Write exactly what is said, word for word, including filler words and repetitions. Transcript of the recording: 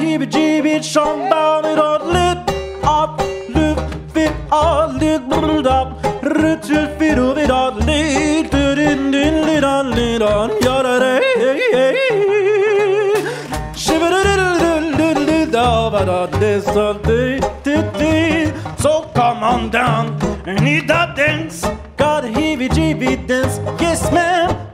heebie-jeebie, chant down it all, lit up, lit fit all, lit bubbled up, ritual fit of it all, lit, lit, lit, lit on, lit on, yada day, shiver lit, lit, lit, da this day, day. So come on down, need that dance, got a heebie-jeebie dance, yes ma'am.